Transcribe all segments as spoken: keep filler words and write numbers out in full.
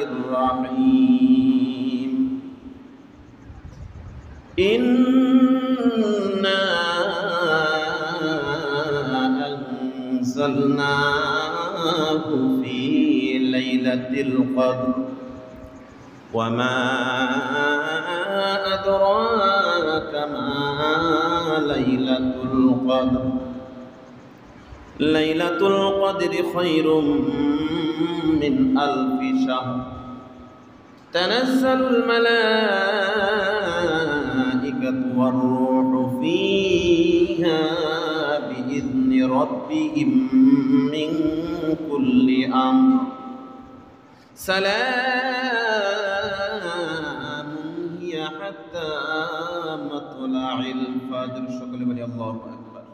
الرحيم إنا أنزلناه في ليلة القدر وما أدراك ما ليلة القدر ليلة القدر خير من ألف شهر تنزل الملائكة والروح فيها بإذن ربهم من كل أمر سلام هي حتى مطلع الفجر شكرا لله الله أكبر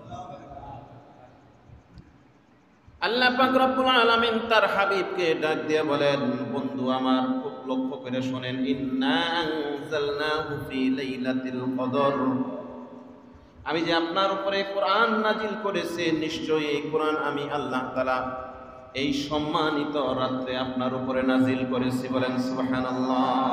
আল্লাহ পাক রব্বুল আলামিন তার হাবিবকে ডাক দিয়ে বলেন, বন্ধু আমার খুব লক্ষ্য করে শুনেন, ইন্না আনজালনাহু ফি লাইলাতিল কদর, আমি যে আপনার উপরে কোরআন নাজিল করেছি, নিশ্চয়ই এই কোরআন আমি আল্লাহ তাআলা এই সম্মানিত রাতে আপনার উপরে নাজিল করেছি। বলেন সুবহানাল্লাহ।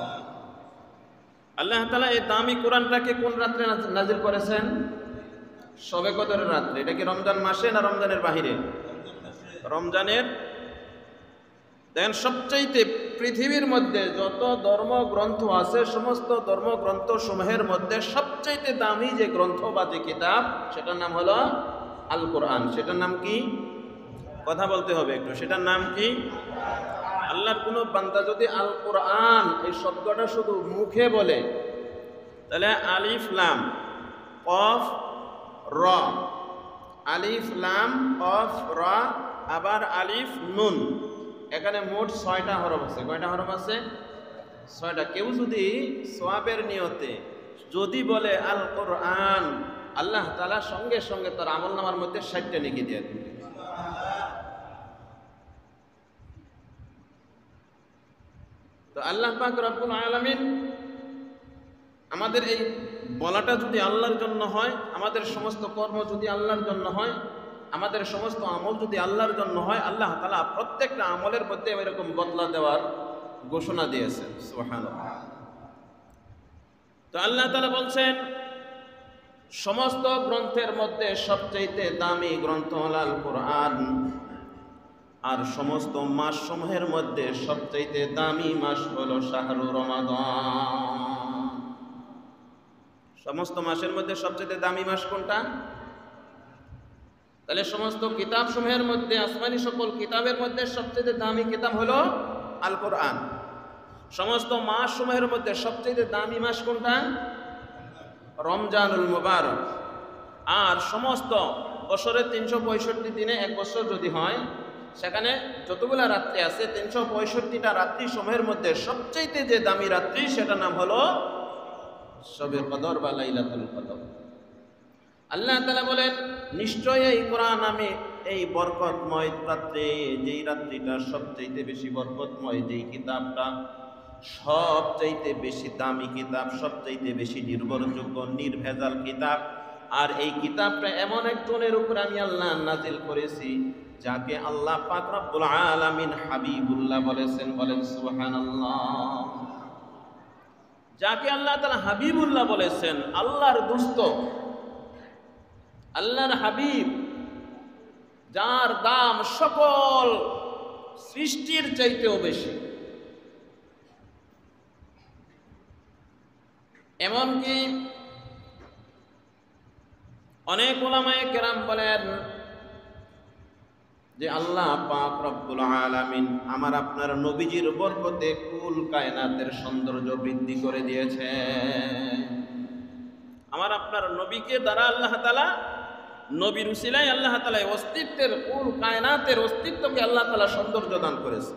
আল্লাহ তাআলা এই দামি কোরআনটাকে কোন রাতে নাজিল করেছেন? শবে কদরের রাতে। এটা কি রমজান মাসে না রমজানের বাহিরে? রমজানের। দেখেন, সবচাইতে পৃথিবীর মধ্যে যত ধর্মগ্রন্থ আছে, সমস্ত ধর্মগ্রন্থ সমূহের মধ্যে সবচাইতে দামি যে গ্রন্থ বা যে কিতাব, সেটার নাম হলো আল কোরআন। সেটার নাম কি? কথা বলতে হবে একটু। সেটার নাম কি? আল্লাহর কোন বান্দা যদি আল কোরআন এই শব্দটা শুধু মুখে বলে, তাহলে আলিফ লাম কফ র, আলিফ লাম কফ র, আবার আলিফ নুন, এখানে মোট ছয়টা হরফ আছে। কয়টা হরফ আছে? ছয়টা। কেউ যদি সওয়াবের নিয়তে যদি বলে আল কোরআন, আল্লাহ তাআলা সঙ্গে সঙ্গে তার আমলনামার মধ্যে ষাটটা নেকি দিয়ে দিবে। তো আল্লাহ পাক রব্বুল আলামিন আমাদের এই বলাটা যদি আল্লাহর জন্য হয়, আমাদের সমস্ত কর্ম যদি আল্লাহর জন্য হয়, আমাদের সমস্ত আমল যদি আল্লাহর জন্য হয়, আল্লাহ তাআলা প্রত্যেকটা আমলের মধ্যে এরকম বদলা দেওয়ার ঘোষণা দিয়েছেন। সুবহানাল্লাহ। তো আল্লাহ তাআলা বলছেন, সমস্ত গ্রন্থের মধ্যে সবচেয়ে দামি গ্রন্থ হলো আল কোরআন, আর সমস্ত মাস সমূহের মধ্যে সবচেয়ে দামি মাস হলো শাহরু রমাদান। সমস্ত মাসের মধ্যে সবচেয়ে দামি মাস কোনটা? তাহলে সমস্ত কিতাব সমূহের মধ্যে, আসমানি সকল কিতাবের মধ্যে সবচেয়ে দামি কিতাব হলো আল কোরআন। সমস্ত মাস সমূহের মধ্যে সবচেয়ে দামি মাস কোনটা? রমজানুল মুবারক। আর সমস্ত বছরের তিনশো পঁয়ষট্টি দিনে এক বছর যদি হয়, সেখানে যতগুলা রাত্রি আছে, তিনশো পঁয়ষট্টিটা রাত্রি সমূহের মধ্যে সবচেয়ে যে দামি রাত্রি, সেটার নাম হলো শবে কদর বা লাইলাতুল কদর। আল্লাহ তাআলা বলেন, নিশ্চয়ই এই কোরআন আমি এই বরকতময় রাত্রে, যেই রাত্রিটা সবচেয়ে বেশি বরকতময়, যেই কিতাবটা সবচাইতে বেশি দামি কিতাব, সবচাইতে বেশি নির্ভরযোগ্য নির্ভেজাল কিতাব, আর এই কিতাবটা এমন একজনের উপর আমি আল্লাহ নাজিল করেছি যাকে আল্লাহ পাক রব্বুল আলামিন হাবিবুল্লাহ বলেছেন। বলেন সুবহানাল্লাহ। যাকে আল্লাহ তাআলা হাবিবুল্লাহ বলেছেন, আল্লাহর দোস্ত, আল্লাহর হাবিব, যার দাম সকল সৃষ্টির চাইতেও বেশি। এমনকি অনেক উলামায়ে কেরাম বলেন যে আল্লাহ পাক রব্বুল আলামিন আমার আপনার নবীজির বরকতে কুল কায়নাতের সৌন্দর্য বৃদ্ধি করে দিয়েছে। আমার আপনার নবীকে দ্বারা আল্লাহ তাআলা, নবীর উসিলায় আল্লাহ তাআলা অস্তিত্বের, কুল কায়নাতের অস্তিত্বকে আল্লাহ তাআলা সৌন্দর্য দান করেছে।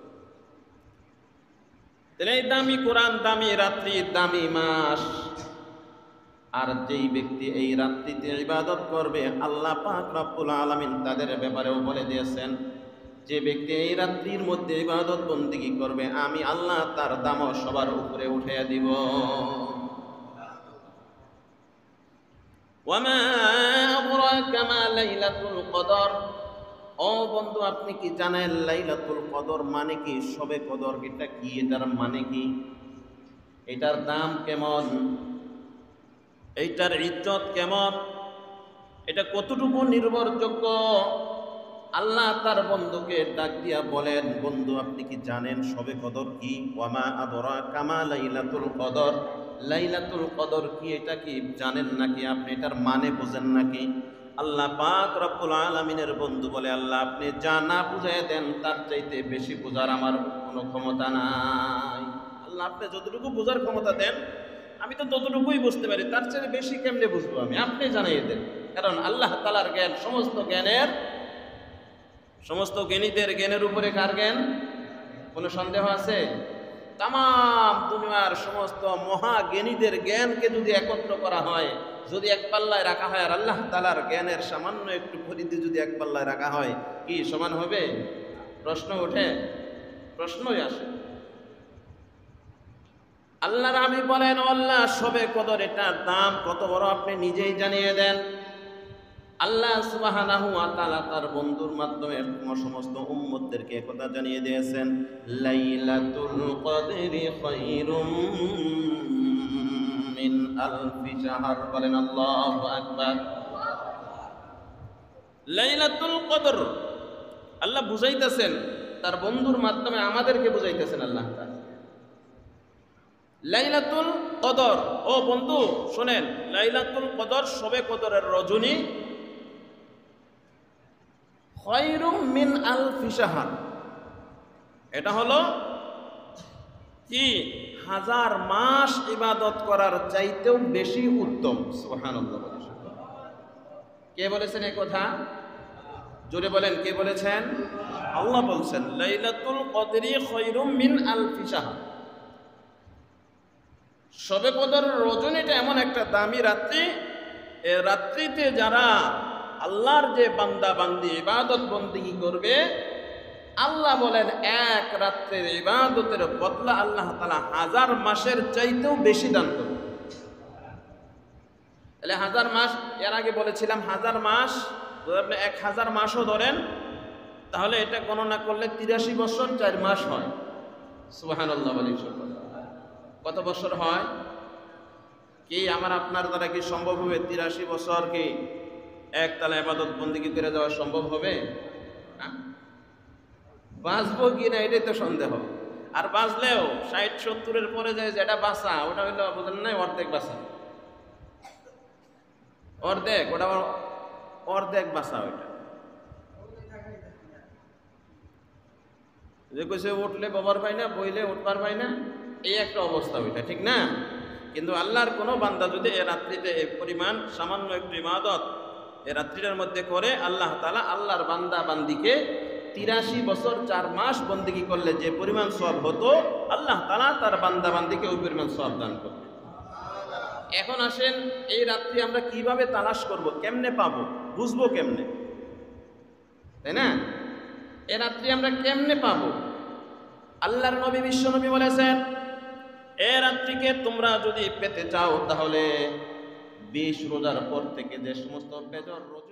তাহলে এই দামি কোরআন, দামি রাত্রি, দামি মাস, আর যেই ব্যক্তি এই রাত্রিতে ইবাদত করবে, আল্লাহ পাক রব্বুল আলামিন তাদের ব্যাপারেও বলে দিয়েছেন, যে ব্যক্তি এই রাত্রির মধ্যে ইবাদত বন্দেগী করবে, আমি আল্লাহ তার দাম সবার উপরে উঠাইয়া দিব। ওয়ামা আদরাকা মা লাইলাতুল কদর, ও বন্ধু, আপনি কি জানেন লাইলাতুল কদর মানে কি? শবে কদর এটা কি? এটার মানে কি? এটার দাম কেমন? এইটার ইজ্জত কেমন? এটা কতটুকু নির্ভরযোগ্য? আল্লাহ তার বন্ধুকে ডাক দিয়া বলেন, বন্ধু আপনি কি জানেন শবে কদর কি? ওয়ামা আদরাকা মা লাইলাতুল কদর, লাইলাতুল কদর কি এটা কি জানেন নাকি? আপনি এটার মানে বোঝেন নাকি? আল্লাহ পাক রব্বুল আলামিনের বন্ধু বলে, আল্লাহ আপনি যা না বুঝাই দেন তার চাইতে বেশি বোঝার আমার কোনো ক্ষমতা নাই। আল্লাহ আপনি যতটুকু বোঝার ক্ষমতা দেন আমি তো ততটুকুই বুঝতে পারি, তার চেয়ে বেশি কেমনে বুঝবো আমি? আপনি জানাই দেন। কারণ আল্লাহ তাআলার জ্ঞান সমস্ত জ্ঞানের, সমস্ত জ্ঞানীদের জ্ঞানের উপরে কার জ্ঞান? কোনো সন্দেহ আছে? তাম দুনিয়ার সমস্ত মহাজ্ঞানীদের জ্ঞানকে যদি একত্র করা হয়, যদি এক পাল্লায় রাখা হয়, আর আল্লাহ তাআলার জ্ঞানের সামান্য একটু পরিধি যদি এক পাল্লায় রাখা হয়, কি সমান হবে? প্রশ্ন ওঠে? প্রশ্নই আসে। আল্লাহর হাবিব বলেন, আল্লাহ শবে কদর এটার দাম কত বড় আপনি নিজেই জানিয়ে দেন। আল্লাহ সুবহানাহু ওয়া তাআলা তার বন্ধুর মাধ্যমে সমস্ত উম্মতদেরকে কথা জানিয়ে দিয়েছেন, লাইলাতুল কদরি খায়রুম মিন আলফি শাহর। বলেন আল্লাহু আকবার। লাইলাতুল কদর আল্লাহ বুঝাইতেছেন তার বন্ধুর মাধ্যমে, আমাদেরকে বুঝাইতেছেন আল্লাহ তাআলা। লাইলাতুল কদর, ও বন্ধু শোনেন, লাইলাতুল কদর শবে কদরের রজনী খায়রুম মিন আলফি শাহর, এটা হলো কি? হাজার মাস ইবাদত করার চাইতেও বেশি উত্তম। সুবহানাল্লাহ। কে বলেছেন এই কথা? জোরে বলেন, কে বলেছেন? আল্লাহ বলছেন, লাইলাতুল কদরি খায়রুম মিন আলফি শাহর। শবে কদর রজনীটা এমন একটা দামি রাত্রি, এ রাত্রিতে যারা আল্লাহর যে বান্দা বান্দি ইবাদত বন্দেগী করবে, আল্লাহ বলেন এক রাত্রের ইবাদতের বদলা আল্লাহ তাআলা হাজার মাসের চাইতেও বেশি দান করবে। তাহলে হাজার মাস, এর আগে বলেছিলাম হাজার মাস, যদি আপনি এক হাজার মাসও ধরেন তাহলে এটা গণনা করলে তিরাশি বছর চার মাস হয়। সুবহানাল্লাহ। কত বছর হয়? কি আমার আপনার দ্বারা কি সম্ভব হবে তিরাশি বছর কি একতলা ইবাদত বন্দেগী করে যাওয়া সম্ভব হবে? বাঁচবো কি না এটাই তো সন্দেহ। আর বাঁচলেও ষাট সত্তরের পরে যায় যেটা বাঁচা, ওটা হইলো বুঝলেন না, অর্ধেক বাঁচা, অর্ধেক, ওটা অর্ধেক বাঁচা। ওইটা যে কইছে উঠলে বাবার পাই না, বইলে উঠবার পাই না, এই একটা অবস্থা ওইটা, ঠিক না? কিন্তু আল্লাহর কোনো বান্দা যদি এ রাত্রিতে এই পরিমাণ সামান্য একটু ইবাদত এ রাত্রিটার মধ্যে করে, আল্লাহ তাআলা আল্লাহর বান্দা বান্দিকে তিরাশি বছর চার মাস বন্দেগী করলে যে পরিমাণ সওয়াব হতো, আল্লাহ তাআলা তার বান্দা বান্দিকে ওই পরিমাণ সওয়াব দান করবে। এখন আসেন, এই রাত্রি আমরা কিভাবে তালাশ করব, কেমনে পাবো, বুঝবো কেমনে, তাই না? এ রাত্রি আমরা কেমনে পাবো? আল্লাহর নবী বিশ্ব নবী বলেছেন, এ রাত্রিকে তোমরা যদি পেতে চাও তাহলে বিশ রোজার পর থেকে যে সমস্ত বেজর